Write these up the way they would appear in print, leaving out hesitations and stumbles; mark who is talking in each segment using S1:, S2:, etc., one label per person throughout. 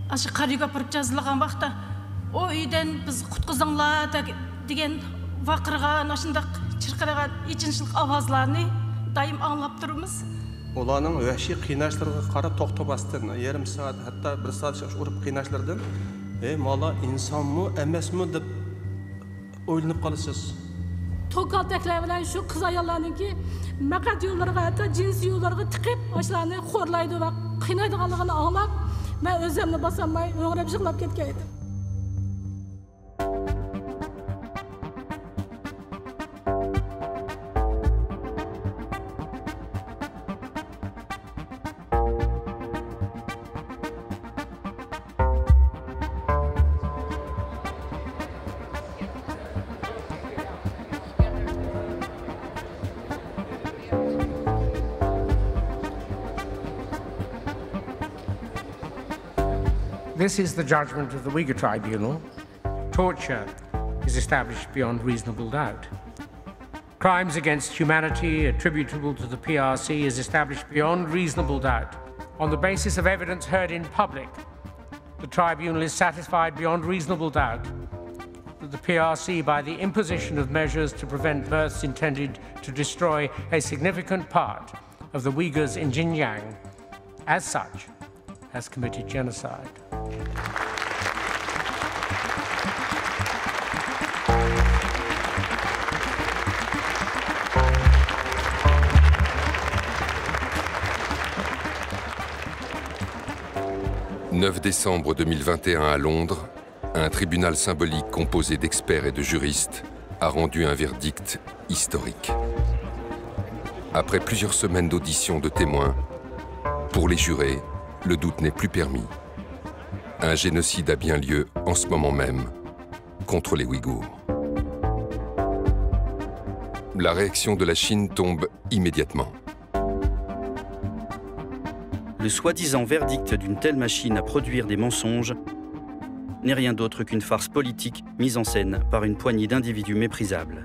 S1: aşı qarıga apırıp жазылған vaqtda o үйден biz qutquzаңlar деген vaqırgan, aşındaq çırqırgan içinçilik avazlarını daim anlap durumuz.
S2: Ularning vahshiy qiynashlarga qarab to'xtamasdan, yarim soat, hatto 1 soat urib qiynashlardan, mala insonmi, emasmi deb o'ylanib qolasiz.
S3: To'qaltaklar bilan shu qiz ayollarningki, maqat yo'llarga, hatto jinsiy yo'llarga tiqib, o'shalarni xo'rlaydi va qiynaydiganligini anglab, men o'zimni bosolmay, o'g'rab yig'lab ketgan edim.
S4: This is the judgment of the Uyghur Tribunal. Torture is established beyond reasonable doubt. Crimes against humanity attributable to the PRC is established beyond reasonable doubt. On the basis of evidence heard in public, the tribunal is satisfied beyond reasonable doubt that the PRC, by the imposition of measures to prevent births intended to destroy a significant part of the Uyghurs in Xinjiang, as such, has committed genocide.
S5: « 9 décembre 2021 à Londres, un tribunal symbolique composé d'experts et de juristes a rendu un verdict historique. Après plusieurs semaines d'auditions de témoins, pour les jurés, le doute n'est plus permis. Un génocide a bien lieu en ce moment même contre les Ouïghours. La réaction de la Chine tombe immédiatement.
S6: Le soi-disant verdict d'une telle machine à produire des mensonges n'est rien d'autre qu'une farce politique mise en scène par une poignée d'individus méprisables.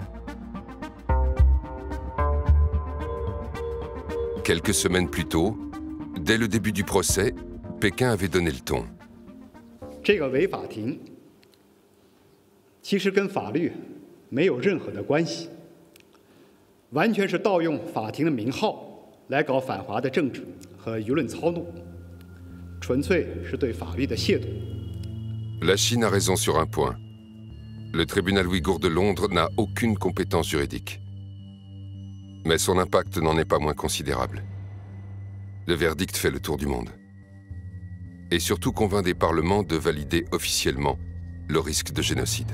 S5: Quelques semaines plus tôt, dès le début du procès, Pékin avait donné le ton.
S7: 这个违法庭其实跟法律没有任何的关系，完全是盗用法庭的名号来搞反华的政治和舆论操弄，纯粹是对法律的亵渎。
S5: La Chine a raison sur un point. Le tribunal ouïghour de Londres n'a aucune compétence juridique. Mais son impact n'en est pas moins considérable. Le verdict fait le tour du monde. Et surtout convainc des parlements de valider officiellement le risque de génocide.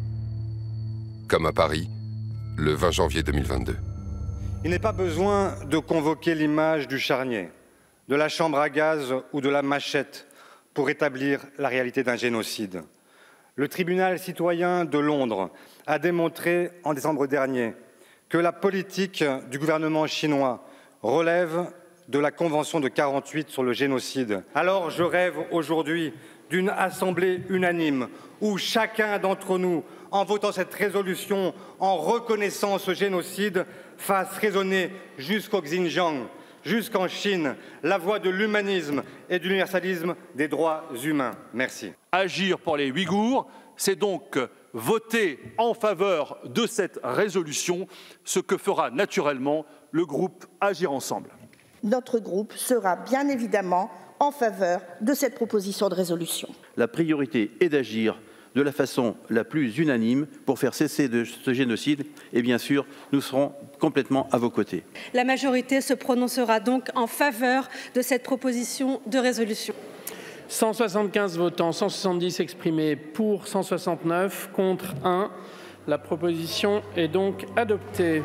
S5: Comme à Paris, le 20 janvier 2022.
S8: Il n'est pas besoin de convoquer l'image du charnier, de la chambre à gaz ou de la machette pour établir la réalité d'un génocide. Le tribunal citoyen de Londres a démontré en décembre dernier que la politique du gouvernement chinois relève de la Convention de 48 sur le génocide. Alors je rêve aujourd'hui d'une assemblée unanime où chacun d'entre nous, en votant cette résolution, en reconnaissant ce génocide, fasse résonner jusqu'au Xinjiang, jusqu'en Chine, la voix de l'humanisme et de l'universalisme des droits humains. Merci.
S9: Agir pour les Ouïghours, c'est donc voter en faveur de cette résolution, ce que fera naturellement le groupe Agir Ensemble.
S10: Notre groupe sera bien évidemment en faveur de cette proposition de résolution.
S11: La priorité est d'agir de la façon la plus unanime pour faire cesser ce génocide et bien sûr, nous serons complètement à vos côtés.
S12: La majorité se prononcera donc en faveur de cette proposition de résolution.
S13: 175 votants, 170 exprimés pour, 169 contre 1. La proposition est donc adoptée.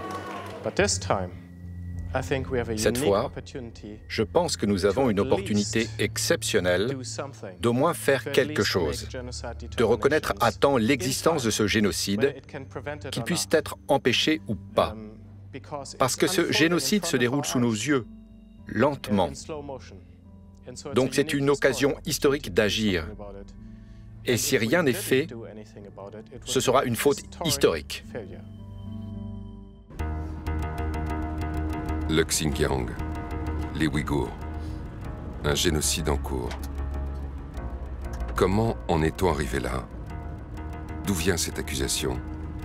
S14: Cette fois, je pense que nous avons une opportunité exceptionnelle d'au moins faire quelque chose, de reconnaître à temps l'existence de ce génocide, qu'il puisse être empêché ou pas. Parce que ce génocide se déroule sous nos yeux, lentement. Donc c'est une occasion historique d'agir. Et si rien n'est fait, ce sera une faute historique.
S5: Le Xinjiang, les Ouïghours, un génocide en cours. Comment en est-on arrivé là? D'où vient cette accusation?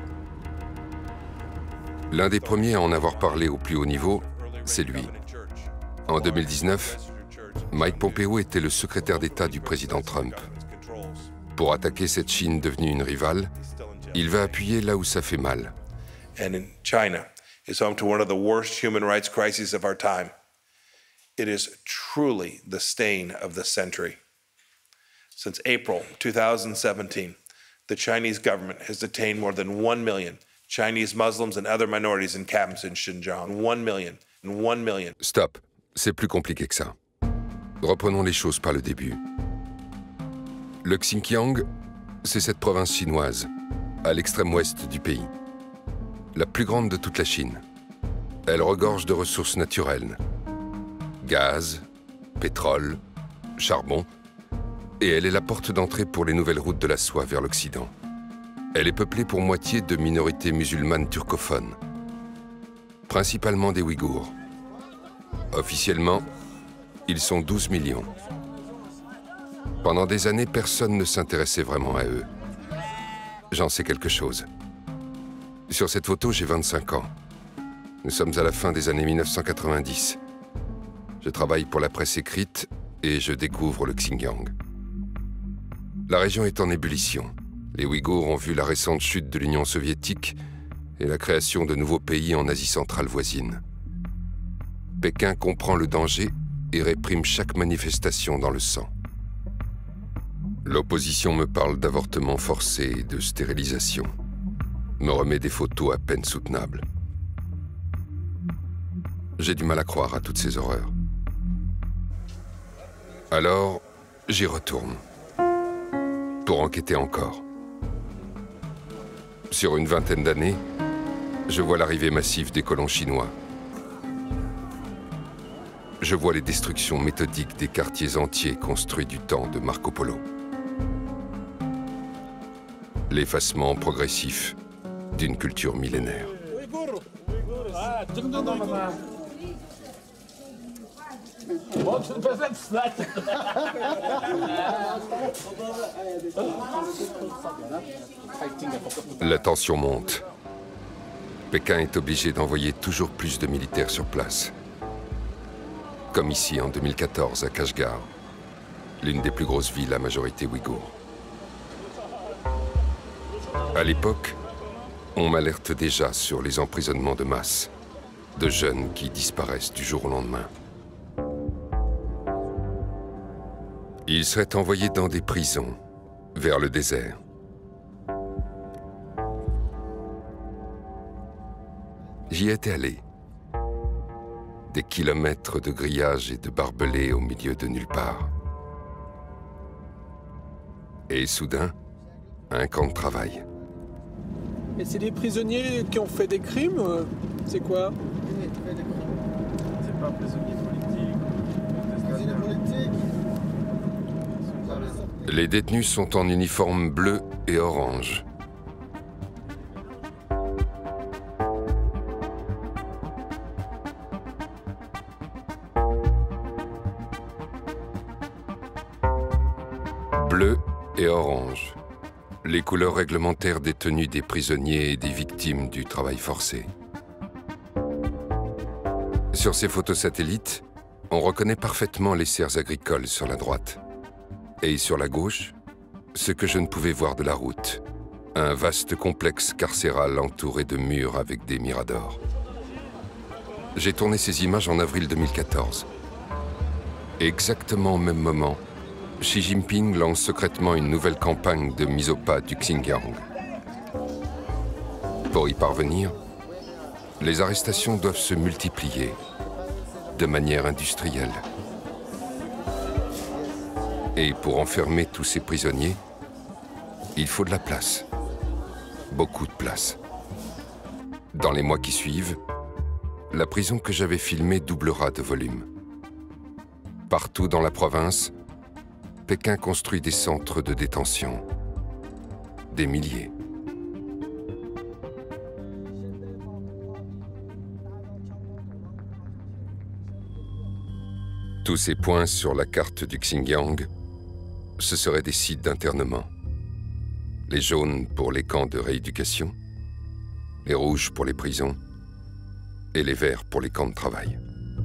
S5: L'un des premiers à en avoir parlé au plus haut niveau, c'est lui. En 2019, Mike Pompeo était le secrétaire d'État du président Trump. Pour attaquer cette Chine devenue une rivale, il va appuyer là où ça fait mal.
S15: And in China is home to one of the worst human rights crises of our time. It is truly the stain of the century. Since April 2017, the Chinese government has detained more than 1 million Chinese Muslims and other minorities in camps in Xinjiang. 1 million. 1 million.
S5: Stop, c'est plus compliqué que ça. Reprenons les choses par le début. Le Xinjiang, c'est cette province chinoise, à l'extrême ouest du pays. La plus grande de toute la Chine. Elle regorge de ressources naturelles. Gaz, pétrole, charbon, et elle est la porte d'entrée pour les nouvelles routes de la soie vers l'Occident. Elle est peuplée pour moitié de minorités musulmanes turcophones, principalement des Ouïghours. Officiellement, ils sont 12 millions. Pendant des années, personne ne s'intéressait vraiment à eux. J'en sais quelque chose. Sur cette photo, j'ai 25 ans. Nous sommes à la fin des années 1990. Je travaille pour la presse écrite et je découvre le Xinjiang. La région est en ébullition. Les Ouïghours ont vu la récente chute de l'Union soviétique et la création de nouveaux pays en Asie centrale voisine. Pékin comprend le danger et réprime chaque manifestation dans le sang. L'opposition me parle d'avortement forcé et de stérilisation, me remet des photos à peine soutenables. J'ai du mal à croire à toutes ces horreurs. Alors, j'y retourne, pour enquêter encore. Sur une vingtaine d'années, je vois l'arrivée massive des colons chinois. Je vois les destructions méthodiques des quartiers entiers construits du temps de Marco Polo. L'effacement progressif d'une culture millénaire. La tension monte. Pékin est obligé d'envoyer toujours plus de militaires sur place. Comme ici en 2014 à Kashgar, l'une des plus grosses villes à majorité ouïghour. À l'époque, on m'alerte déjà sur les emprisonnements de masse, de jeunes qui disparaissent du jour au lendemain. Ils seraient envoyés dans des prisons, vers le désert. J'y étais allé. Des kilomètres de grillage et de barbelés au milieu de nulle part. Et soudain, un camp de travail.
S16: Et c'est des prisonniers qui ont fait des crimes? C'est quoi?
S17: C'est pas prisonniers politiques.
S5: Les détenus sont en uniforme bleu et orange. Bleu et orange, les couleurs réglementaires des tenues des prisonniers et des victimes du travail forcé. Sur ces photos satellites, on reconnaît parfaitement les serres agricoles sur la droite. Et sur la gauche, ce que je ne pouvais voir de la route, un vaste complexe carcéral entouré de murs avec des miradors. J'ai tourné ces images en avril 2014. Exactement au même moment, Xi Jinping lance secrètement une nouvelle campagne de mise au pas du Xinjiang. Pour y parvenir, les arrestations doivent se multiplier de manière industrielle. Et pour enfermer tous ces prisonniers, il faut de la place. Beaucoup de place. Dans les mois qui suivent, la prison que j'avais filmée doublera de volume. Partout dans la province, Pékin construit des centres de détention. Des milliers. Tous ces points sur la carte du Xinjiang ce seraient des sites d'internement. Les jaunes pour les camps de rééducation, les rouges pour les prisons et les verts pour les camps de travail.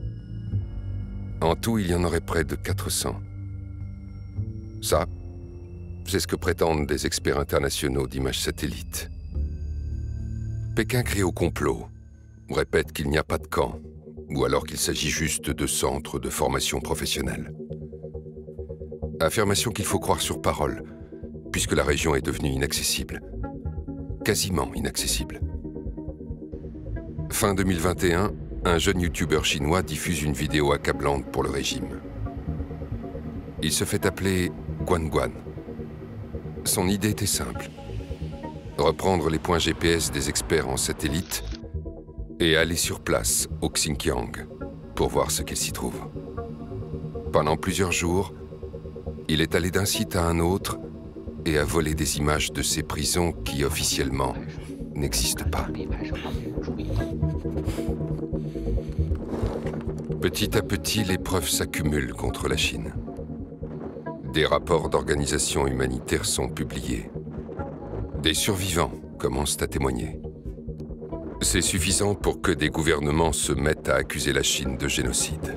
S5: En tout, il y en aurait près de 400. Ça, c'est ce que prétendent des experts internationaux d'images satellites. Pékin crie au complot, répète qu'il n'y a pas de camp, ou alors qu'il s'agit juste de centres de formation professionnelle. Affirmation qu'il faut croire sur parole, puisque la région est devenue inaccessible. Quasiment inaccessible. Fin 2021, un jeune youtubeur chinois diffuse une vidéo accablante pour le régime. Il se fait appeler Guan Guan. Son idée était simple. Reprendre les points GPS des experts en satellite et aller sur place au Xinjiang pour voir ce qu'il s'y trouve. Pendant plusieurs jours, il est allé d'un site à un autre et a volé des images de ces prisons qui, officiellement, n'existent pas. Petit à petit, les preuves s'accumulent contre la Chine. Des rapports d'organisations humanitaires sont publiés. Des survivants commencent à témoigner. C'est suffisant pour que des gouvernements se mettent à accuser la Chine de génocide.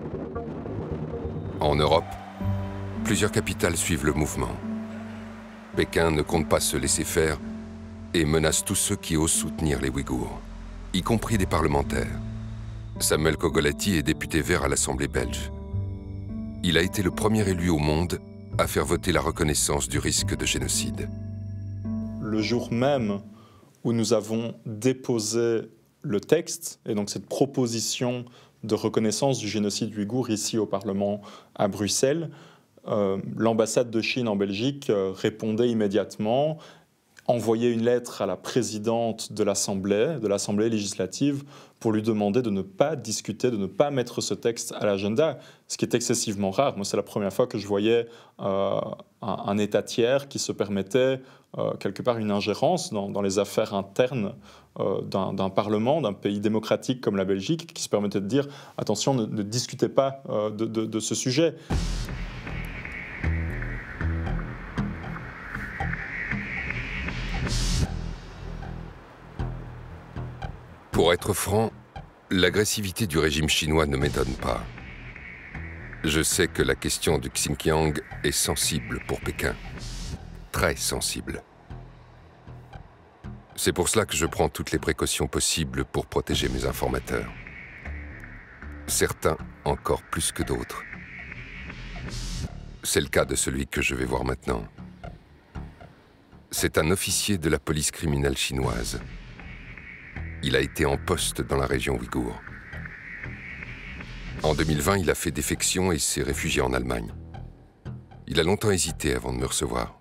S5: En Europe, plusieurs capitales suivent le mouvement. Pékin ne compte pas se laisser faire et menace tous ceux qui osent soutenir les Ouïghours, y compris des parlementaires. Samuel Kogolati est député vert à l'Assemblée belge. Il a été le premier élu au monde à faire voter la reconnaissance du risque de génocide.
S17: Le jour même où nous avons déposé le texte, et donc cette proposition de reconnaissance du génocide ouïghour ici au Parlement à Bruxelles, l'ambassade de Chine en Belgique répondait immédiatement, envoyait une lettre à la présidente de l'Assemblée législative pour lui demander de ne pas discuter, de ne pas mettre ce texte à l'agenda, ce qui est excessivement rare. Moi, c'est la première fois que je voyais un État tiers qui se permettait quelque part une ingérence dans les affaires internes d'un Parlement, d'un pays démocratique comme la Belgique, qui se permettait de dire « attention, ne discutez pas de ce sujet ».
S5: Pour être franc, l'agressivité du régime chinois ne m'étonne pas. Je sais que la question du Xinjiang est sensible pour Pékin. Très sensible. C'est pour cela que je prends toutes les précautions possibles pour protéger mes informateurs. Certains encore plus que d'autres. C'est le cas de celui que je vais voir maintenant. C'est un officier de la police criminelle chinoise. Il a été en poste dans la région ouïghour. En 2020, il a fait défection et s'est réfugié en Allemagne. Il a longtemps hésité avant de me recevoir.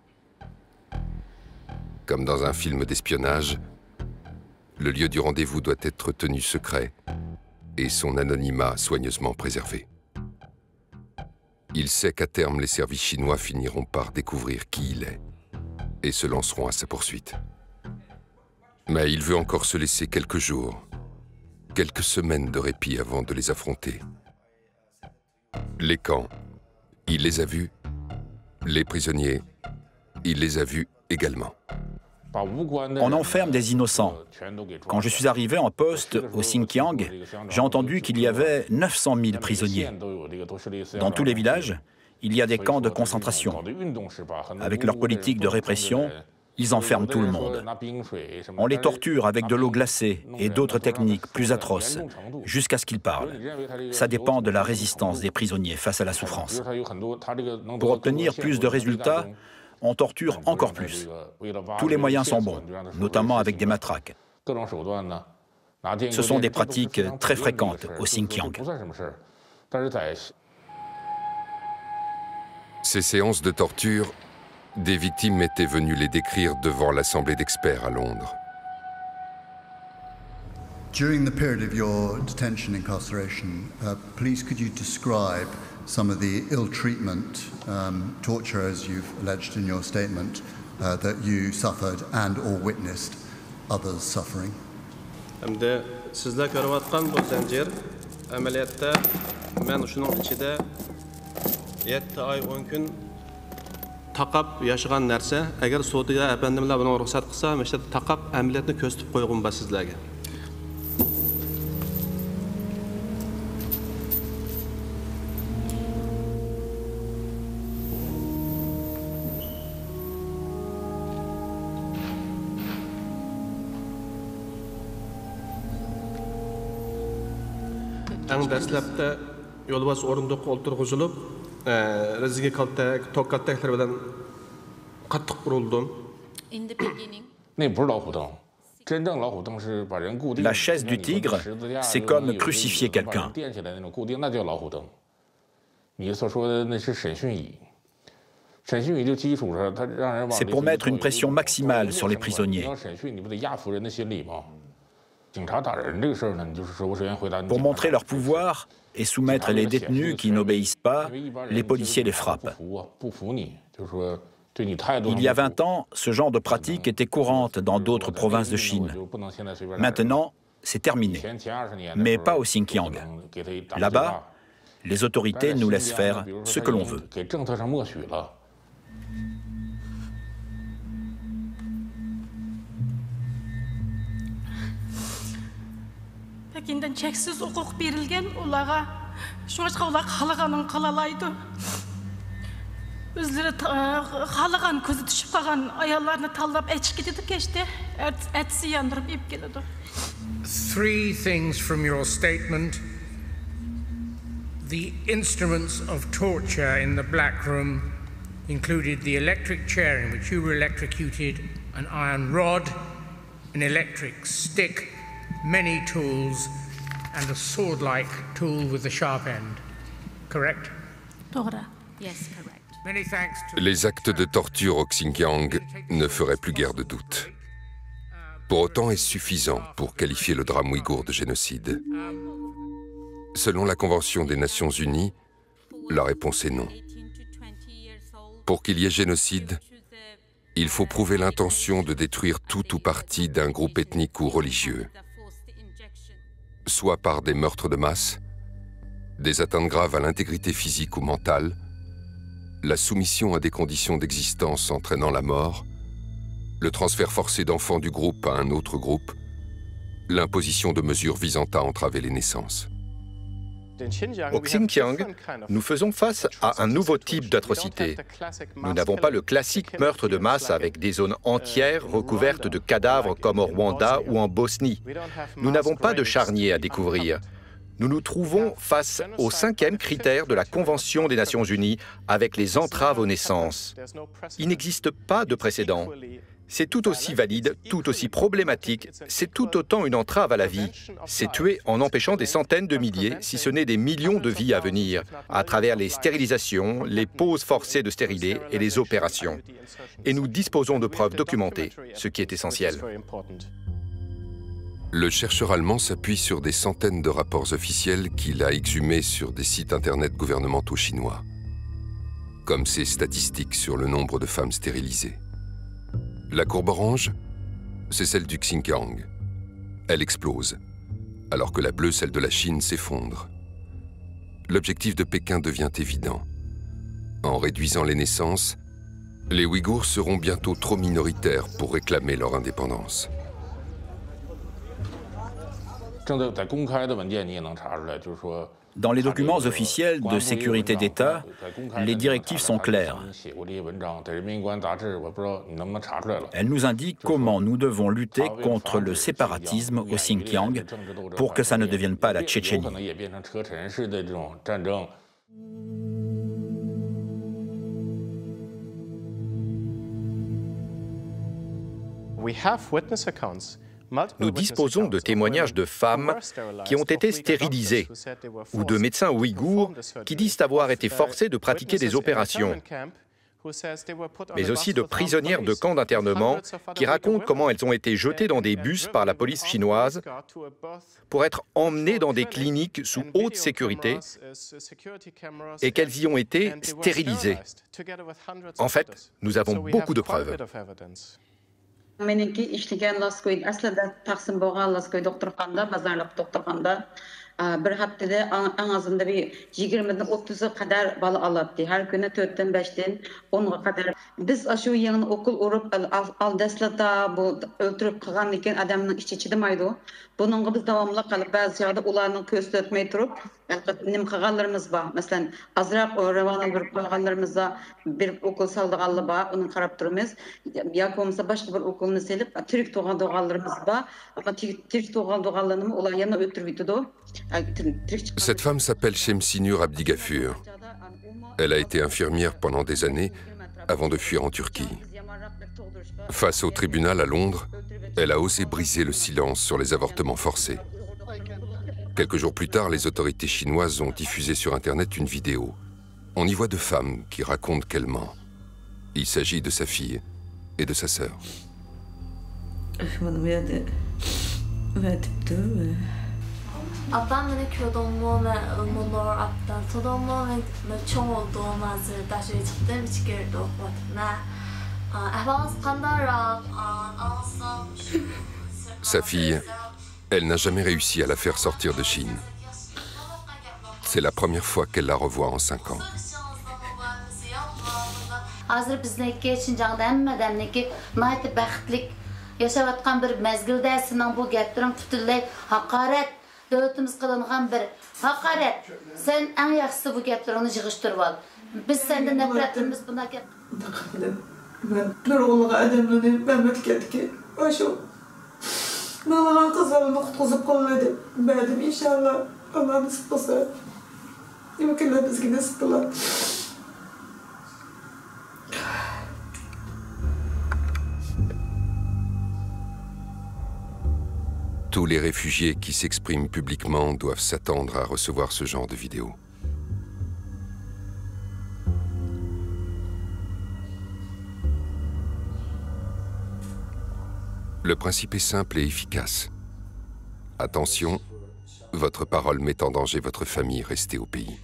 S5: Comme dans un film d'espionnage, le lieu du rendez-vous doit être tenu secret et son anonymat soigneusement préservé. Il sait qu'à terme, les services chinois finiront par découvrir qui il est et se lanceront à sa poursuite. Mais il veut encore se laisser quelques jours, quelques semaines de répit avant de les affronter. Les camps, il les a vus. Les prisonniers, il les a vus également.
S18: On enferme des innocents. Quand je suis arrivé en poste au Xinjiang, j'ai entendu qu'il y avait 900 000 prisonniers. Dans tous les villages, il y a des camps de concentration. Avec leur politique de répression, ils enferment tout le monde. On les torture avec de l'eau glacée et d'autres techniques plus atroces, jusqu'à ce qu'ils parlent. Ça dépend de la résistance des prisonniers face à la souffrance. Pour obtenir plus de résultats, on torture encore plus. Tous les moyens sont bons, notamment avec des matraques. Ce sont des pratiques très fréquentes au Xinjiang.
S5: Ces séances de torture, des victimes étaient venues les décrire devant l'Assemblée d'experts à Londres.
S19: During the period of your detention incarceration, please could you describe some of the ill treatment, torture as you've alleged in your statement, that you suffered and or witnessed others suffering?
S2: Sizlar ko'rayotgan bu zanjir amaliyotda men shuning ichida 7 oy 10 kun taqab yashagan narsa, agar sudya efendimlar buni ruxsat qilsa, mana shu taqab amaliyotni ko'rsatib qo'ygan bor sizlarga. Eng dastlabda yo'lbos o'rindiqqa o'ltirg'izilib, rizgi kaltak, tok kaltaklar bilan qattiq urildim.
S18: La chaise du tigre, c'est comme crucifier quelqu'un. C'est pour mettre une pression maximale sur les prisonniers. Pour montrer leur pouvoir et soumettre les détenus qui n'obéissent pas, les policiers les frappent. Il y a 20 ans, ce genre de pratique était courante dans d'autres provinces de Chine. Maintenant, c'est terminé, mais pas au Xinjiang. Là-bas, les autorités nous laissent faire ce que l'on veut.
S1: Пекинден чексіз құқық берілген, оларға шоңашқа олар қалағанын қалалайды. Өзлері қалаған көзі түшіп қалған аяларını талдап әчіп кетеді кеште, әтісі яндырып еп келеді.
S4: 3 things from your statement. The instruments of torture in the black room included the electric chair in which you were electrocuted, an iron rod, an electric stick, many tools, and a sword-like tool with a sharp end. Correct?
S12: Yes, correct.
S4: Many thanks to...
S5: Les actes de torture au Xinjiang ne feraient plus guère de doute. Pour autant, est-ce suffisant pour qualifier le drame ouïghour de génocide? Selon la Convention des Nations Unies, la réponse est non. Pour qu'il y ait génocide, il faut prouver l'intention de détruire tout ou partie d'un groupe ethnique ou religieux, soit par des meurtres de masse, des atteintes graves à l'intégrité physique ou mentale, la soumission à des conditions d'existence entraînant la mort, le transfert forcé d'enfants du groupe à un autre groupe, l'imposition de mesures visant à entraver les naissances.
S14: Au Xinjiang, nous faisons face à un nouveau type d'atrocité. Nous n'avons pas le classique meurtre de masse avec des zones entières recouvertes de cadavres comme au Rwanda ou en Bosnie. Nous n'avons pas de charnier à découvrir. Nous nous trouvons face au 5e critère de la Convention des Nations Unies avec les entraves aux naissances. Il n'existe pas de précédent. C'est tout aussi valide, tout aussi problématique, c'est tout autant une entrave à la vie. C'est tuer en empêchant des centaines de milliers, si ce n'est des millions de vies à venir, à travers les stérilisations, les pauses forcées de stérilés et les opérations. Et nous disposons de preuves documentées, ce qui est essentiel.
S5: Le chercheur allemand s'appuie sur des centaines de rapports officiels qu'il a exhumés sur des sites internet gouvernementaux chinois, comme ces statistiques sur le nombre de femmes stérilisées. La courbe orange, c'est celle du Xinjiang. Elle explose, alors que la bleue, celle de la Chine, s'effondre. L'objectif de Pékin devient évident. En réduisant les naissances, les Ouïghours seront bientôt trop minoritaires pour réclamer leur indépendance.
S18: Dans les documents officiels de sécurité d'État, les directives sont claires. Elles nous indiquent comment nous devons lutter contre le séparatisme au Xinjiang pour que ça ne devienne pas la Tchétchénie.
S14: Nous disposons de témoignages de femmes qui ont été stérilisées ou de médecins ouïghours qui disent avoir été forcés de pratiquer des opérations, mais aussi de prisonnières de camps d'internement qui racontent comment elles ont été jetées dans des bus par la police chinoise pour être emmenées dans des cliniques sous haute sécurité et qu'elles y ont été stérilisées. En fait, nous avons beaucoup de preuves.
S20: Меники иштеген лаской аслында таксым болгон лаской докторканда базарлык докторканда bir haftada en azında bir 20'den 30'a kadar bala alıptı. Her günü 4'ten 5'ten 10'a kadar. Biz aşı yeni okul urup al deslata bu öldürüp kalgan iken adamın içi çıdamaydı. Bununla biz devamlı kalıp bazı yerde ularının köz etmey durup nim kalganlarımız var. Mesela azraq revana bir kalganlarımız var. Bir okul saldıqanlı var. Onu karab durumuz. Ya olmasa başka bir okulunu selip Türk doğanlarımız var. Ama Türk doğanlarını ular yana öldürüp
S5: Cette femme s'appelle Şemsinur Abdigafur. Elle a été infirmière pendant des années avant de fuir en Turquie. Face au tribunal à Londres, elle a osé briser le silence sur les avortements forcés. Quelques jours plus tard, les autorités chinoises ont diffusé sur Internet une vidéo. On y voit deux femmes qui racontent qu'elle ment. Il s'agit de sa fille et de sa sœur.
S21: 아빠는 교동몸에 의문을 앞다 도동몸에 총을 도마즈 다시 집대 지킬도 못나 아바스 판다라
S5: Sa fille, elle n'a jamais réussi à la faire sortir de Chine. C'est la première fois qu'elle la revoit en 5 ans.
S22: Hazır bizdeki Şinjan'da hemmedenki nayt baxtlik yaşayotgan bir mezgilde senin bu gaplerin butunlay haqorat devletimiz kılıngan bir hakaret. Sen en yaxşısı bu gaplarını yığıştırıp al. Biz senden nefretimiz buna gap.
S23: Ben nurgulluğa adamını memleketki aşu. Nalagan kızlarını kutkuzup kolladım. Bedim inşallah Allah nasip olsa. Yemekler bizge nasip olar.
S5: Tous les réfugiés qui s'expriment publiquement doivent s'attendre à recevoir ce genre de vidéos. Le principe est simple et efficace. Attention, votre parole met en danger votre famille, restez au pays.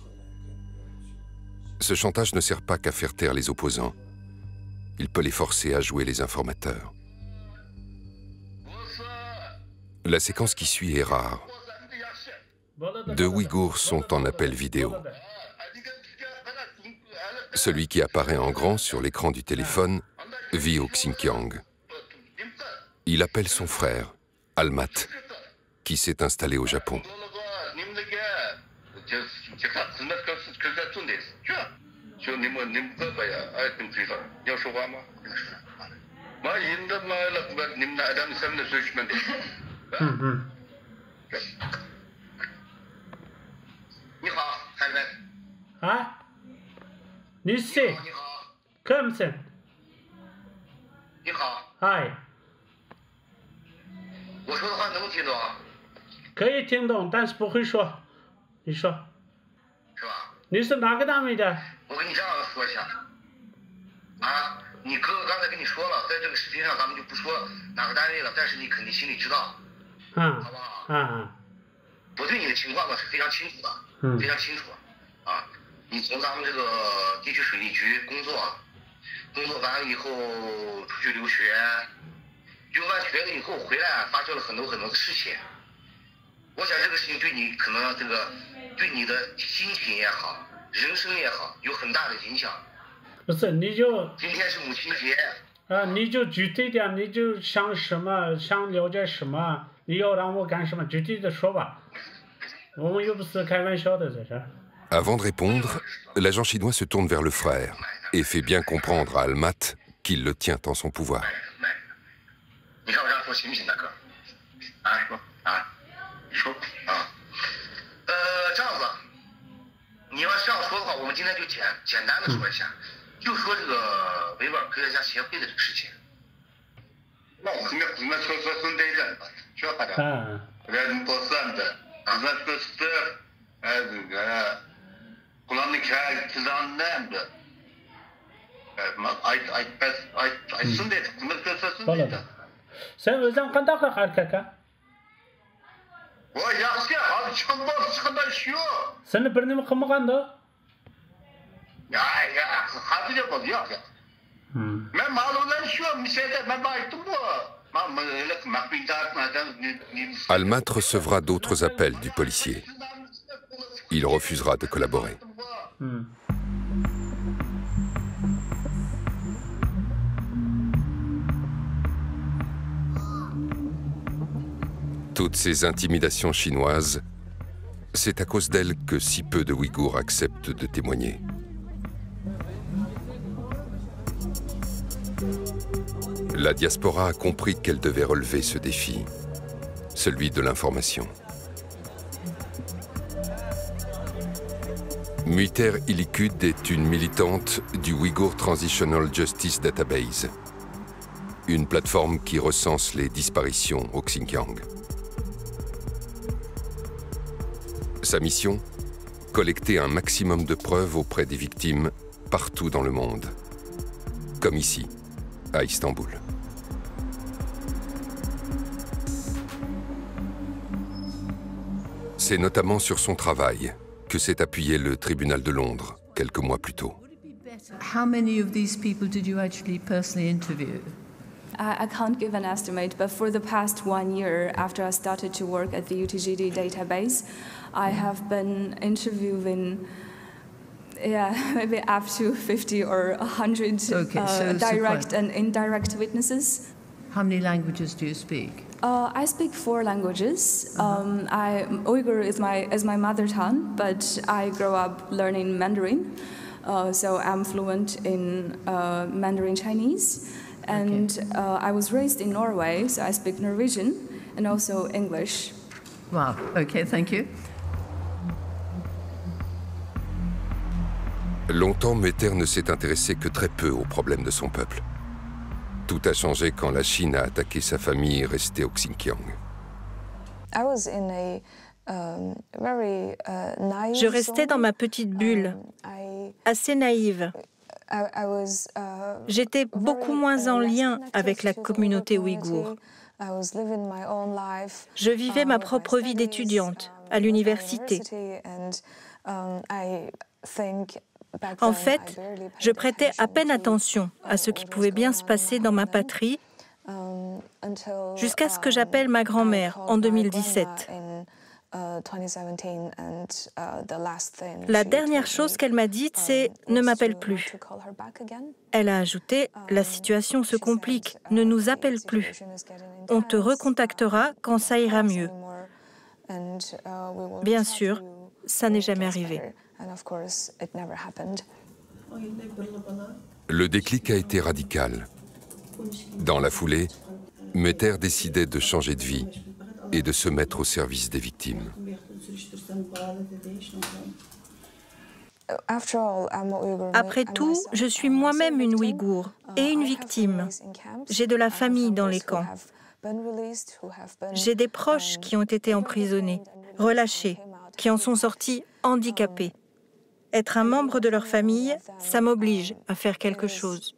S5: Ce chantage ne sert pas qu'à faire taire les opposants. Il peut les forcer à jouer les informateurs. La séquence qui suit est rare. 2 Ouïghours sont en appel vidéo. Celui qui apparaît en grand sur l'écran du téléphone vit au Xinjiang. Il appelle son frère, Almat, qui s'est installé au Japon.
S13: Ha? Nisi? Kimsin? Hi.
S24: 我说的话能不能听懂？
S13: 可以听懂，但是不会说。你说。
S24: 是吧？
S13: 你是哪个单位的？
S24: 我跟你这样说一下。啊，你哥哥刚才跟你说了，在这个视频上咱们就不说哪个单位了，但是你肯定心里知道。好不好？我对你的情况呢是非常清楚的，非常清楚。啊，你从咱们这个地区水利局工作完了以后出去留学。 留完学了以后回来，发生了很多的事情。我想这个事情对你可能这个对你的心情也好，人生也好，有很大的影响。
S13: 不是，你就
S24: 今天是母亲节
S13: 啊，你就具体点，你就想什么，想了解什么，你要让我干什么，具体的说吧。我们又不是开玩笑的，在这。
S5: Avant de répondre, l'agent chinois se tourne vers le frère et fait bien comprendre à Almat qu'il le tient en son pouvoir.
S24: 你看我这样说行不行，大哥？啊，说啊，你说啊，这样子，你要这样说的话，我们今天就简单的说一下，就说这个维吾尔科学家协会的这个事情。那我们说这个，说好的，人不算的，那个是这个，古兰的开这样的，I Sunday，那个是 Sunday 的。
S13: Sen özden qanday hareket?
S24: Voy yaxshi, hozir chiqimda shu.
S13: Seni bir nima qilmaganda?
S24: Ya, hozir yo'q, yo'q. Men ma'lumlar shu, misalda men aytdim-ku.
S5: Almat recevra d'autres appels du policier. il refusera de collaborer. Toutes ces intimidations chinoises, c'est à cause d'elles que si peu de Ouïghours acceptent de témoigner. La diaspora a compris qu'elle devait relever ce défi, celui de l'information. Muiter Ilikud est une militante du Uyghur Transitional Justice Database, une plateforme qui recense les disparitions au Xinjiang. Sa mission ? Collecter un maximum de preuves auprès des victimes partout dans le monde, comme ici, à Istanbul. C'est notamment sur son travail que s'est appuyé le tribunal de Londres quelques mois plus tôt.
S3: How many of these people did you actually personally interview?
S6: I can't give an estimate, but for the past 1 year, after I started to work at the UTGD database, I have been interviewing, maybe up to 50 or 100 direct and indirect witnesses.
S3: How many languages do you speak?
S6: I speak 4 languages. Uyghur is my mother tongue, but I grew up learning Mandarin, so I'm fluent in Mandarin Chinese. And I was raised in Norway, so I speak Norwegian and also English.
S3: Wow, okay, thank you.
S5: Longtemps, Muiter ne s'est intéressé que très peu aux problèmes de son peuple. Tout a changé quand la Chine a attaqué sa famille restée au Xinjiang.
S7: Je restais dans ma petite bulle, assez naïve. J'étais beaucoup moins en lien avec la communauté ouïghour. Je vivais ma propre vie d'étudiante à l'université. En fait, je prêtais à peine attention à ce qui pouvait bien se passer dans ma patrie jusqu'à ce que j'appelle ma grand-mère en 2017. La dernière chose qu'elle m'a dite, c'est « ne m'appelle plus ». Elle a ajouté « la situation se complique, ne nous appelle plus. On te recontactera quand ça ira mieux ». Bien sûr, ça n'est jamais arrivé.
S5: Le déclic a été radical. Dans la foulée, Muiter décidait de changer de vie et de se mettre au service des victimes.
S7: Après tout, je suis moi-même une Ouïghour et une victime. J'ai de la famille dans les camps. J'ai des proches qui ont été emprisonnés, relâchés, qui en sont sortis handicapés. Être un membre de leur famille, ça m'oblige à faire quelque chose.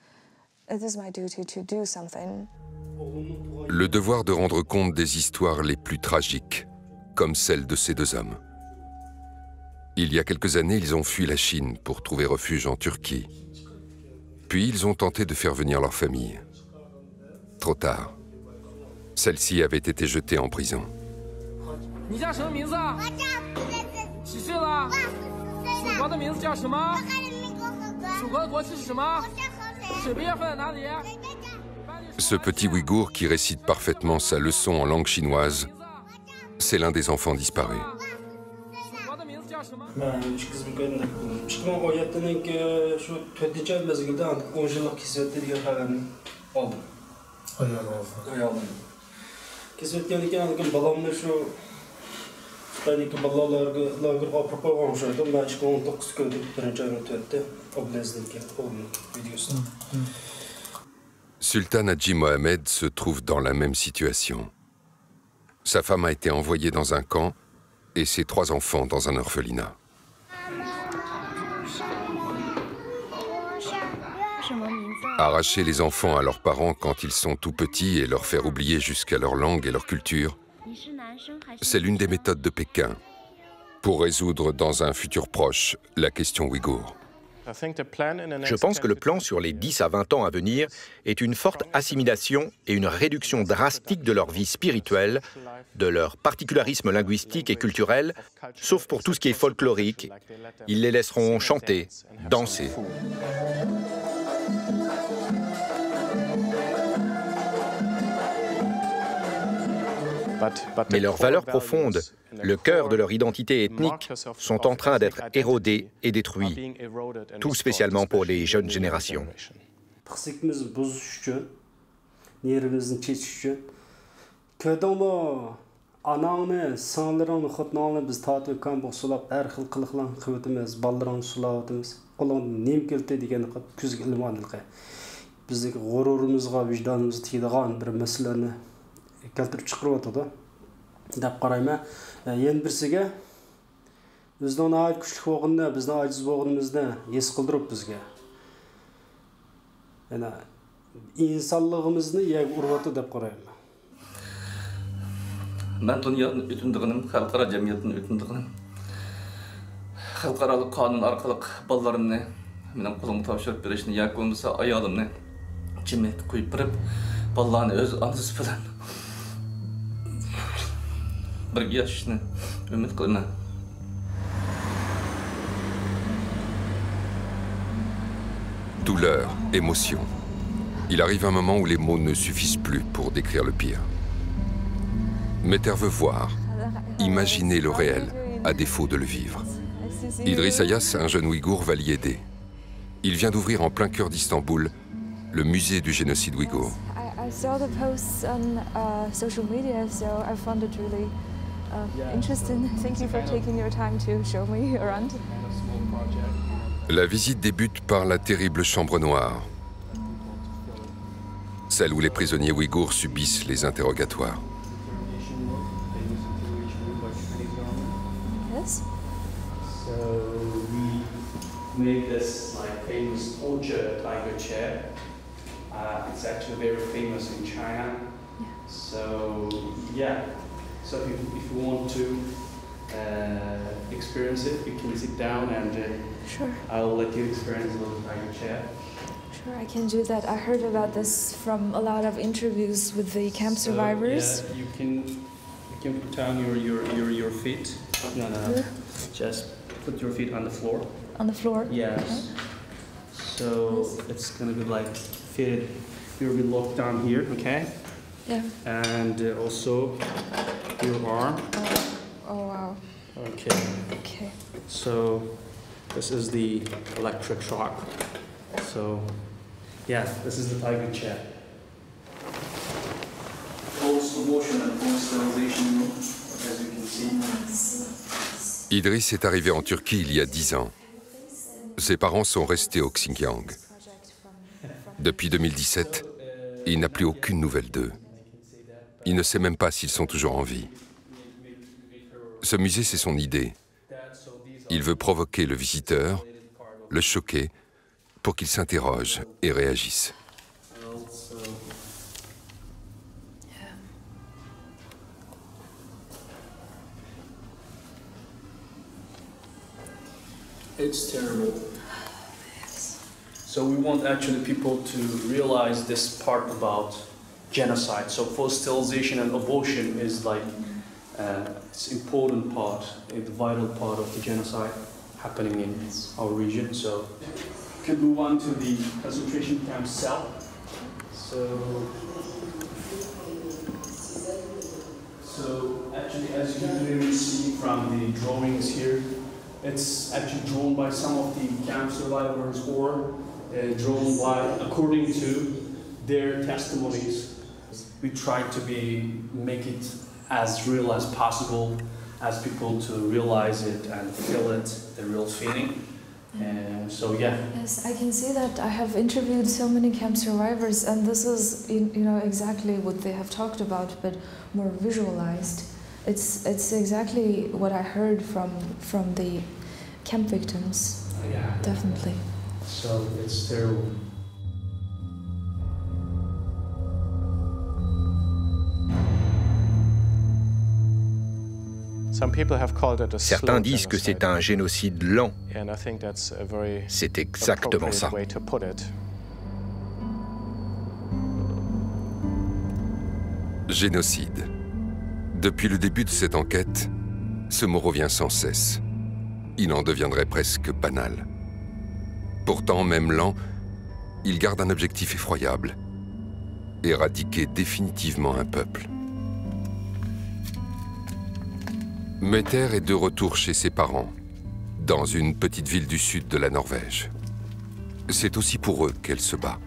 S5: Le devoir de rendre compte des histoires les plus tragiques, comme celle de ces 2 hommes. Il y a quelques années, ils ont fui la Chine pour trouver refuge en Turquie. Puis ils ont tenté de faire venir leur famille. Trop tard. Celle-ci avait été jetée en prison. Ce petit Ouïghour qui récite parfaitement sa leçon en langue chinoise, c'est l'un des enfants disparus. Sultan Haji Mohamed se trouve dans la même situation. Sa femme a été envoyée dans un camp et ses 3 enfants dans un orphelinat. Arracher les enfants à leurs parents quand ils sont tout petits et leur faire oublier jusqu'à leur langue et leur culture, c'est l'une des méthodes de Pékin pour résoudre dans un futur proche la question ouïghour.
S14: Je pense que le plan sur les 10 à 20 ans à venir est une forte assimilation et une réduction drastique de leur vie spirituelle, de leur particularisme linguistique et culturel, sauf pour tout ce qui est folklorique. Ils les laisseront chanter, danser. Mais leurs valeurs profondes, le cœur de leur identité ethnique, sont en train d'être érodés et détruits, tout spécialement pour les jeunes générations.
S8: Anаңны, саңларыңны, хотнаңны biz tatib etgan bo'lsak, har xil qiliqlarni qilib o'tamiz, bolalarni sulab o'tamiz. Ularni nem keldi deganni ko'zga ilmonligi. Bizning g'ururimizga, vijdonimizga tegadigan bir masalalarni keltirib chiqaryapti deb qarayman. Yana birsiga bizning nihoyat kuchli bo'lganini, bizning ojiz bo'lganimizni his qildirib bizga. Yana insonligimizni yeg uryapti deb qarayman.
S9: Ben dünyanın ötündüğünüm, halkara cemiyetin ötündüğünüm. Halkaralık kanun arkalık ballarımni, benim kulumu tavşırıp verişini, yak olmasa ayalımni cemiyet koyup birip, ballarını öz anısı falan bir yaşını ümit kılına.
S5: Douleur, émotion. Il arrive un moment où les mots ne suffisent plus pour décrire le pire. Meter veut voir, imaginer le réel, à défaut de le vivre. Idriss Ayas, un jeune Ouïghour, va l'y aider. Il vient d'ouvrir en plein cœur d'Istanbul le musée du génocide ouïghour.
S6: I saw the posts on social media, so I found it really interesting. Thank you for taking your time to show me around.
S5: La visite débute par la terrible chambre noire, celle où les prisonniers ouïghours subissent les interrogatoires.
S8: So we made this famous torture tiger chair. It's actually very famous in China. Yeah. So yeah, so if you want to experience it, you can sit down and
S6: sure.
S8: I'll let you experience the tiger chair.
S6: Sure, I can do that. I heard about this from a lot of interviews with the camp survivors.
S8: Yeah, you can put down your feet. No. Just put your feet on the floor.
S6: On the floor?
S8: Yes. Okay. So it's gonna be fitted. You'll be locked down here, okay?
S6: Yeah.
S8: And also your arm.
S6: Oh wow.
S8: Okay.
S6: Okay.
S8: So this is the electric shock. So yeah, this is the tiger chair. Post motion and post sterilization, as you can see.
S5: Idriss est arrivé en Turquie il y a 10 ans. Ses parents sont restés au Xinjiang. Depuis 2017, il n'a plus aucune nouvelle d'eux. Il ne sait même pas s'ils sont toujours en vie. Ce musée, c'est son idée. Il veut provoquer le visiteur, le choquer, pour qu'il s'interroge et réagisse.
S8: It's terrible. So we want actually people to realize this part about genocide. So forced sterilization and abortion is it's important part, a vital part of the genocide happening in our region. So we can move on to the concentration camp cell. So actually, as you can clearly see from the drawings here, it's actually drawn by some of the camp survivors or drawn by, according to their testimonies. We try to make it as real as possible, as people to realize it and feel it, the real feeling. And so yeah.
S6: Yes, I can see that. I have interviewed so many camp survivors, and this is exactly what they have talked about, but more visualized. It's exactly what I heard from the camp victims.
S8: Yeah.
S6: Definitely.
S8: So it's terrible.
S14: Certains disent que c'est un génocide lent. C'est exactement ça.
S5: Génocide. Depuis le début de cette enquête, ce mot revient sans cesse. Il en deviendrait presque banal. Pourtant, même lent, il garde un objectif effroyable. Éradiquer définitivement un peuple. Meter est de retour chez ses parents, dans une petite ville du sud de la Norvège. C'est aussi pour eux qu'elle se bat.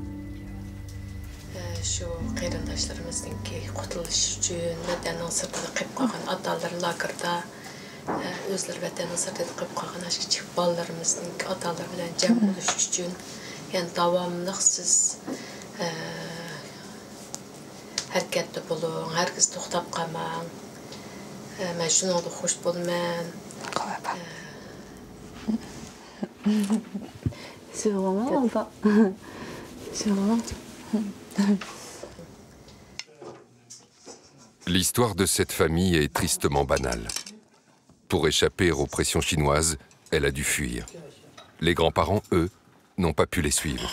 S5: L'histoire de cette famille est tristement banale. Pour échapper aux pressions chinoises, elle a dû fuir. Les grands-parents, eux, n'ont pas pu les suivre.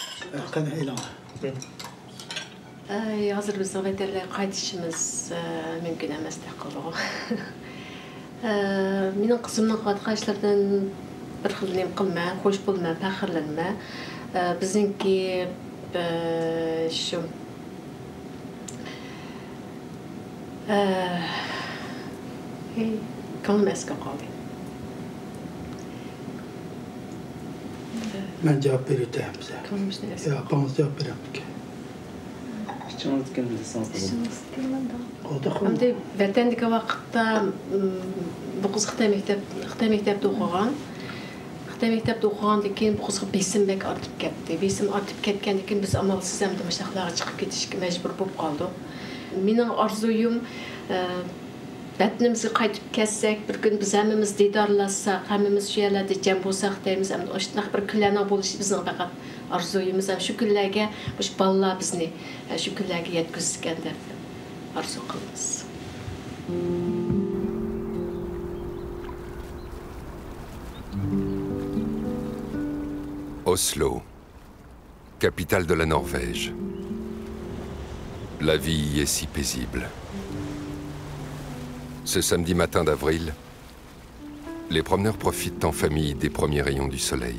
S10: Ben cevap vereceğim size. Yapamaz cevap vereceğim.
S11: Анда ватандагы вакытта бу кыз Кытай мектепте окуган. Кытай мектепте окугандан кийин бу кызга бесим бек артып кетти. Бесим артып кеткенден кийин биз амалсыз эми мыштакларга чыгып кетишке мажбур болуп калдык. Менин арзуюм Vətənimizə qayıtıb kəssək, bir gün biz həmimiz didarlaşsaq, həmimiz şu yerlərdə cəm bolsaq deyimiz, həm də bir günlərlə buluşu bizim fəqət arzuyumuz, həm şu günlərə, bu balalar bizni şu günlərə yetkizən dəb arzu qılırız.
S5: Oslo, capitale de la Norvège. La vie y est si paisible. Ce samedi matin d'avril, les promeneurs profitent en famille des premiers rayons du soleil.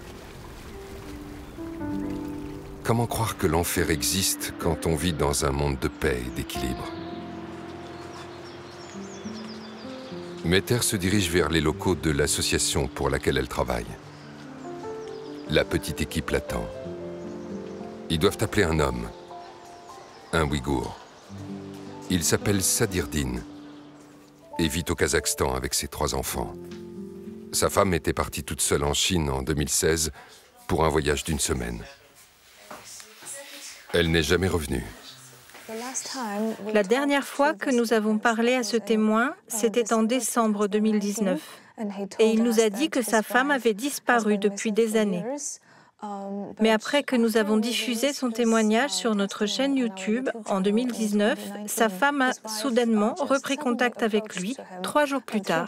S5: Comment croire que l'enfer existe quand on vit dans un monde de paix et d'équilibre? Meter se dirige vers les locaux de l'association pour laquelle elle travaille. La petite équipe l'attend. Ils doivent appeler un homme, un Ouïghour. Il s'appelle Sadirdine et vit au Kazakhstan avec ses 3 enfants. Sa femme était partie toute seule en Chine en 2016 pour un voyage d'1 semaine. Elle n'est jamais revenue.
S7: La dernière fois que nous avons parlé à ce témoin, c'était en décembre 2019. Et il nous a dit que sa femme avait disparu depuis des années. Mais après que nous avons diffusé son témoignage sur notre chaîne YouTube en 2019, sa femme a soudainement repris contact avec lui 3 jours plus tard.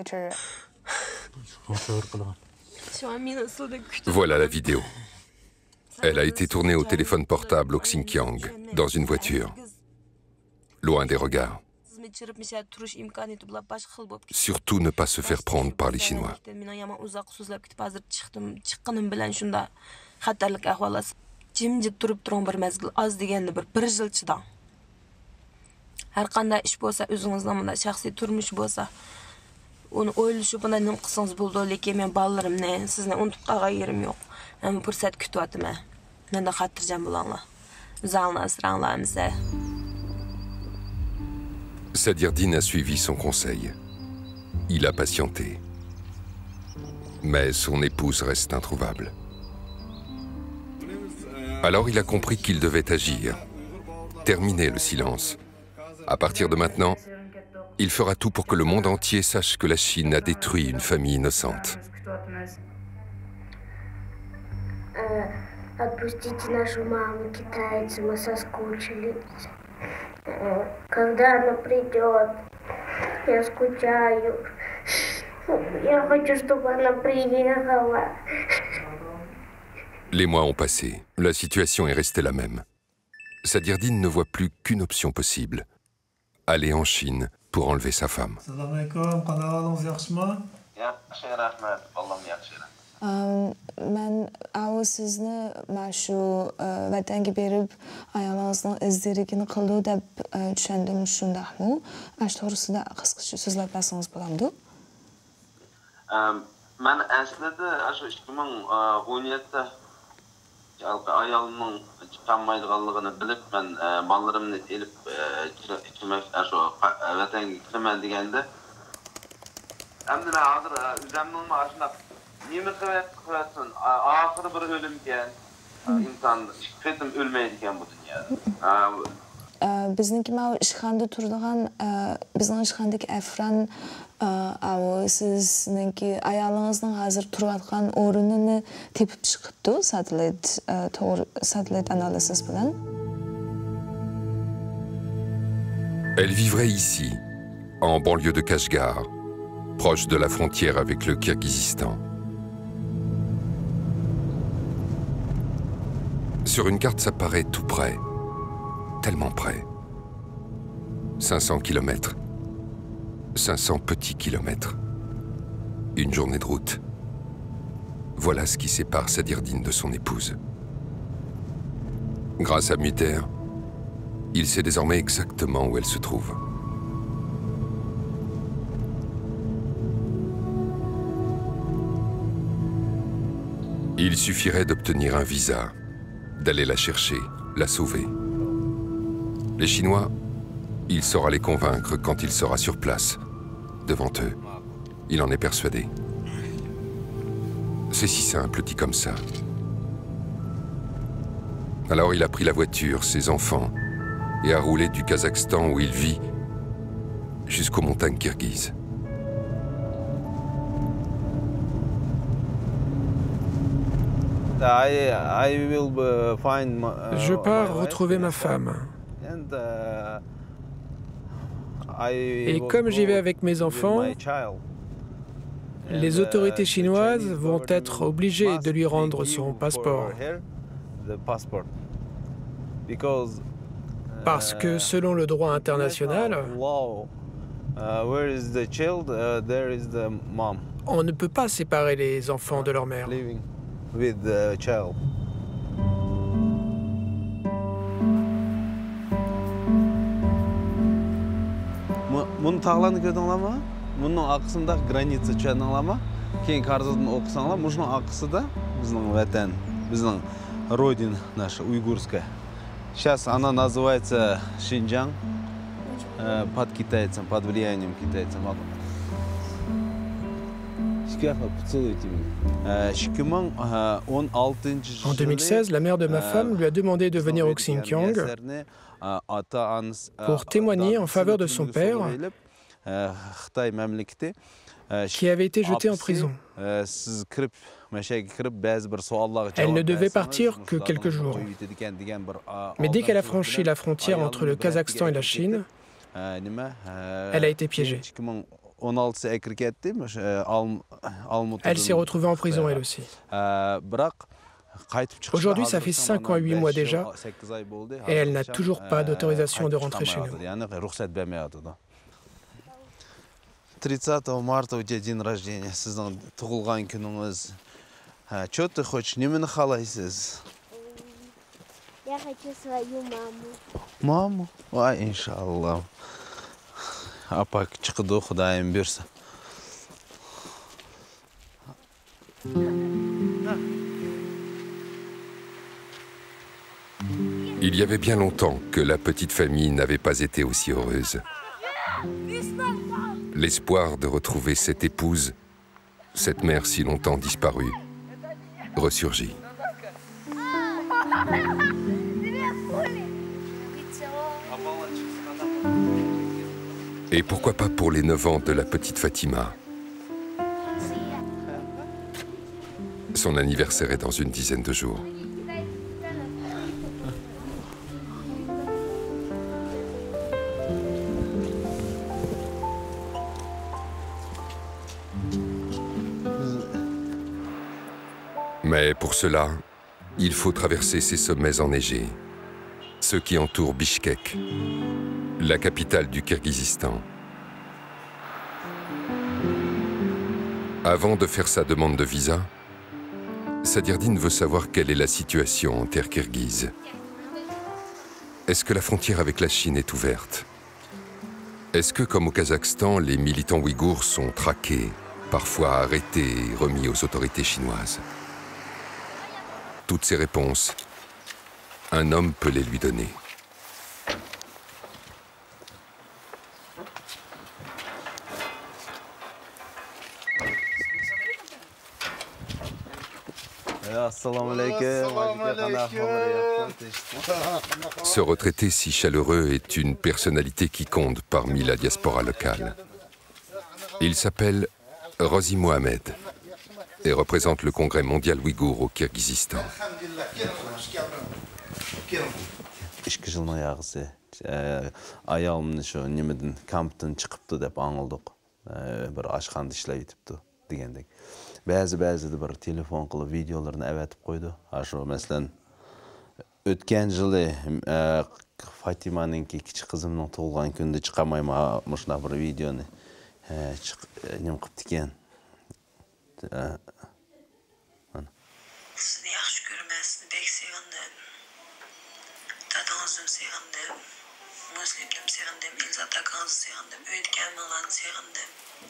S5: Voilà la vidéo. Elle a été tournée au téléphone portable au Xinjiang, dans une voiture, loin des regards. Surtout ne pas se faire prendre par les Chinois. Sadirdine a suivi son conseil. Il a patienté. Mais son épouse reste introuvable. Alors il a compris qu'il devait agir, terminer le silence. À partir de maintenant, il fera tout pour que le monde entier sache que la Chine a détruit une famille innocente.
S15: Отпустите нашу маму, китайцы, мы соскучились. Когда она придет? Я скучаю. Я хочу, чтобы она приехала.
S5: Les mois ont passé. La situation est restée la même. Sadirdine ne voit plus qu'une option possible. Aller en Chine pour enlever sa femme.
S2: Mən sizni məşu vətənə berib ayağınızın izdirigini qıldı deyə düşündüm şundaqmı? Doğrusu da qısqaça sözləb bəsiniz bulamdı.
S16: Mən əslində 2017-də ayağımın çıxanmaydıqanlığını bilib mən mallarımı elib keçirmək vətənə gitmən deyəndə həmdə hazır üzəmnin maaşına nemi qıvatsın, ahırı bir ölümkən insan fikretim ölmeydiken bu dünyada.
S2: Bizninki məv işxanda turduğan, biznin işxandaki əfran sizninki ayağınızın hazır turvatqan orununu tepib çıxıbdı satelit analiz bilan.
S5: Elle vivrait ici, en banlieue de Kashgar, proche de la frontière avec le Kirghizistan. Sur une carte, ça paraît tout près, tellement près. 500 kilomètres, 500 petits kilomètres, une journée de route. Voilà ce qui sépare Sadirdine de son épouse. Grâce à Mutter, il sait désormais exactement où elle se trouve. Il suffirait d'obtenir un visa, d'aller la chercher, la sauver. Les Chinois, il saura les convaincre quand il sera sur place, devant eux. Il en est persuadé. C'est si simple, dit comme ça. Alors il a pris la voiture, ses enfants, et a roulé du Kazakhstan où il vit jusqu'aux montagnes kirghizes.
S17: Je pars retrouver ma femme. Et comme j'y vais avec mes enfants, les autorités chinoises vont être obligées de lui rendre son passeport. Parce que selon le droit international, on ne peut pas séparer les enfants de leur mère.
S19: Мұны тағланы көрдіңлер ма? Мұның ақысында граница чаныңлар ма? Кейін қарзыдың оқысаңлар, мұның ақысы да біздің ватан, біздің родина наша, уйгурская. Сейчас она называется Шинджан, под китайцем, под влиянием китайцев.
S17: En 2016, la mère de ma femme lui a demandé de venir au Xinjiang pour témoigner en faveur de son père qui avait été jeté en prison. Elle ne devait partir que quelques jours. Mais dès qu'elle a franchi la frontière entre le Kazakhstan et la Chine, elle a été piégée. Elle s'est retrouvée en prison, elle aussi. Aujourd'hui, ça fait 5 ans et 8 mois déjà, et elle n'a toujours pas d'autorisation de rentrer chez nous.
S19: 30 марта у тебя день рождения, сіздің туылған күніңіз. Что ты хочешь, немені қалайсыз?
S15: Я хочу свою маму.
S19: Маму? Ай, иншаллах. Апа шықды, Құдайым берсін.
S5: Il y avait bien longtemps que la petite famille n'avait pas été aussi heureuse. L'espoir de retrouver cette épouse, cette mère si longtemps disparue, ressurgit. Et pourquoi pas pour les 9 ans de la petite Fatima? Son anniversaire est dans une dizaine de jours. Mais pour cela, il faut traverser ces sommets enneigés, ceux qui entourent Bishkek, la capitale du Kirghizistan. Avant de faire sa demande de visa, Sadirdine veut savoir quelle est la situation en terre kirghize. Est-ce que la frontière avec la Chine est ouverte? Est-ce que, comme au Kazakhstan, les militants ouïghours sont traqués, parfois arrêtés et remis aux autorités chinoises? Toutes ces réponses, un homme peut les lui donner. Ce retraité si chaleureux est une personnalité qui compte parmi la diaspora locale. Il s'appelle Rozi Mohamed et représente le Congrès mondial ouïghour au Kirghizistan.
S19: Бәзі бір телефон қылып видеоларын әвәтіп қойды. Ашу, мәселен, өткен жылы Фатиманың кичі қызымның туылған күнді шықамайма мұшына бір видеоны нем қып тікен.
S1: Сізді яқшы көрмәсін, бек сеғіндім. Татаңызым сеғіндім. Муслимдім сеғіндім. Илзат ақаңыз сеғіндім. Өйткен мылан сеғіндім.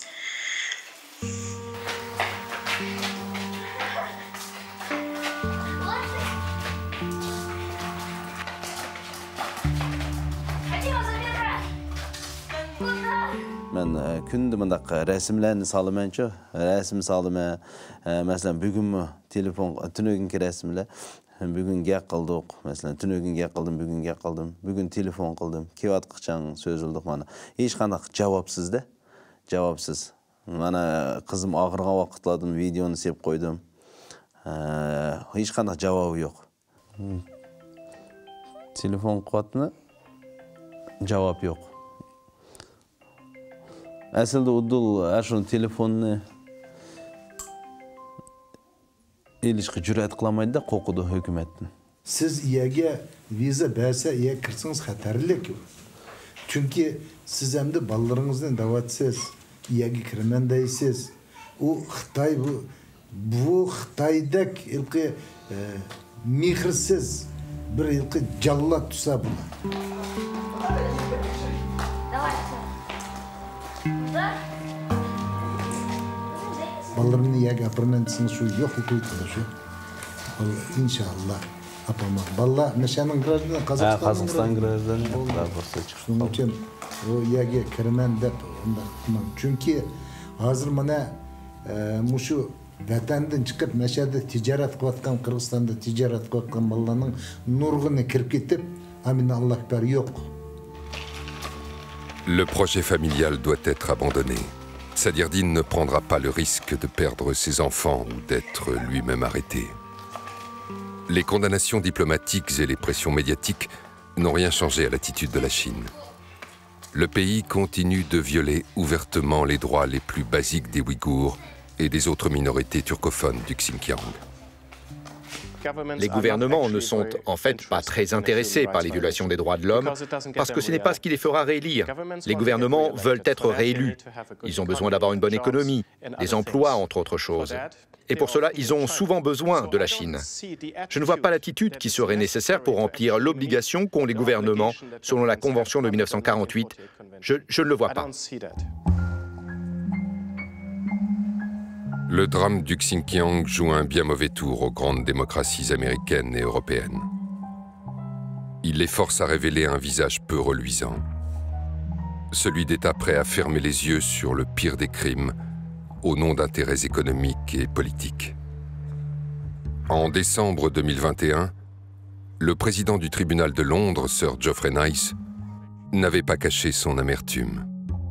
S19: Мен күнді мындақ рәсімләні салыманчы, рәсім салымы, мәселен, бүгін телефон, түнөгінгі рәсімлі, бүгін гәк қылдық, мәселен, түнөгін гәк қылдым, бүгін гәк қылдым, бүгін телефон қылдым, кеват қықчаң сөз ұлдық мана. Еш қандақ жауапсыз да, жауапсыз. Мана қызым ағырға вақытладым, видеоны сеп қойдым, еш қандақ жауабы жоқ. Телефон қуатына жауап жоқ. Әсілді ұдыл әшін телефонны елішқі жүрәт қыламайды да қоқуды өкіметтің.
S10: Siz iyege vize belse iye kırsınız hatırlık. Çünkü siz hem de ballarınızdan davatsız, iyege kirmendeysiz. O Xitay bu Xitay'dak ilki mihirsiz bir ilki callat tutsa buna. Ballarını iyege apırmendisiniz şu yok hukukuydu şu. İnşallah. Апама. Балла нашаның гражданы
S19: Қазақстан гражданы.
S10: Шуның үшін о яге кірмен деп чүнки азыр мына мушу ватандан чыгып нашада тижарат кылып аткан Кыргызстанда тижарат кылып аткан балларның нургуна кирип кетип амин Аллах бар yok.
S5: Le projet familial doit être abandonné. Sadirdine ne prendra pas le risque de perdre ses enfants ou d'être lui-même arrêté. Les condamnations diplomatiques et les pressions médiatiques n'ont rien changé à l'attitude de la Chine. Le pays continue de violer ouvertement les droits les plus basiques des Ouïghours et des autres minorités turcophones du Xinjiang.
S14: Les gouvernements ne sont en fait pas très intéressés par les violations des droits de l'homme parce que ce n'est pas ce qui les fera réélire. Les gouvernements veulent être réélus. Ils ont besoin d'avoir une bonne économie, des emplois entre autres choses. Et pour cela, ils ont souvent besoin de la Chine. Je ne vois pas l'attitude qui serait nécessaire pour remplir l'obligation qu'ont les gouvernements selon la Convention de 1948. Je ne le vois pas.
S5: Le drame du Xinjiang joue un bien mauvais tour aux grandes démocraties américaines et européennes. Il les force à révéler un visage peu reluisant. Celui d'États prêts à fermer les yeux sur le pire des crimes au nom d'intérêts économiques et politiques. En décembre 2021, le président du tribunal de Londres, Sir Geoffrey Nice, n'avait pas caché son amertume.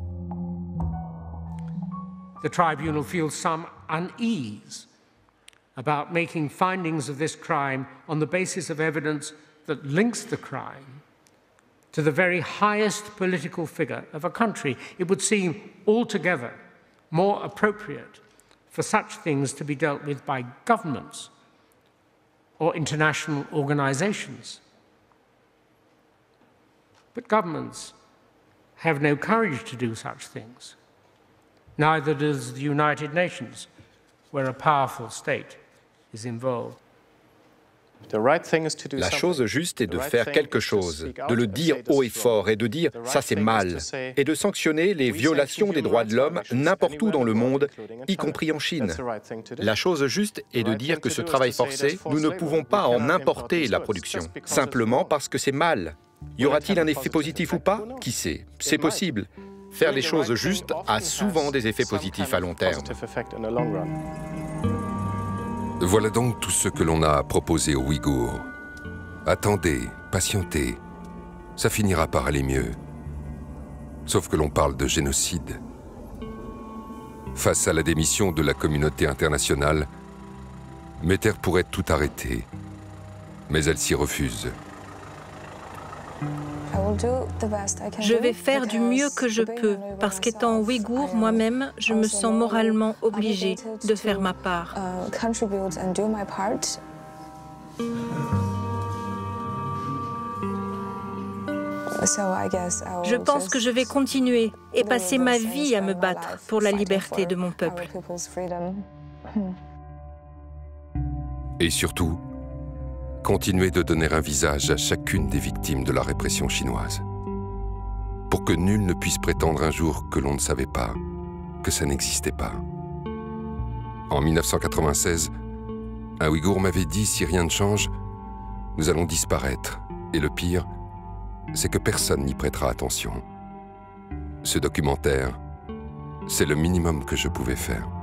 S4: The tribunal feels some unease about making findings of this crime on the basis of evidence that links the crime to the very highest political figure of a country. It would seem altogether more appropriate for such things to be dealt with by governments or international organizations. But governments have no courage to do such things. Neither does the United Nations, where a powerful state is involved.
S14: La chose juste est de faire quelque chose, de le dire haut et fort et de dire « ça c'est mal » et de sanctionner les violations des droits de l'homme n'importe où dans le monde, y compris en Chine. La chose juste est de dire que ce travail forcé, nous ne pouvons pas en importer la production, simplement parce que c'est mal. Y aura-t-il un effet positif ou pas? Qui sait? C'est possible. Faire les choses justes a souvent des effets positifs à long terme.
S5: Voilà donc tout ce que l'on a à proposer aux Ouïghours. Attendez, patientez, ça finira par aller mieux. Sauf que l'on parle de génocide. Face à la démission de la communauté internationale, Meter pourrait tout arrêter, mais elle s'y refuse.
S7: Je vais faire du mieux que je peux, parce qu'étant ouïghour moi-même, je me sens moralement obligée de faire ma part. Je pense que je vais continuer et passer ma vie à me battre pour la liberté de mon peuple.
S5: Et surtout, continuer de donner un visage à chacune des victimes de la répression chinoise, pour que nul ne puisse prétendre un jour que l'on ne savait pas, que ça n'existait pas. En 1996, un Ouïghour m'avait dit « si rien ne change, nous allons disparaître, et le pire, c'est que personne n'y prêtera attention ». Ce documentaire, c'est le minimum que je pouvais faire.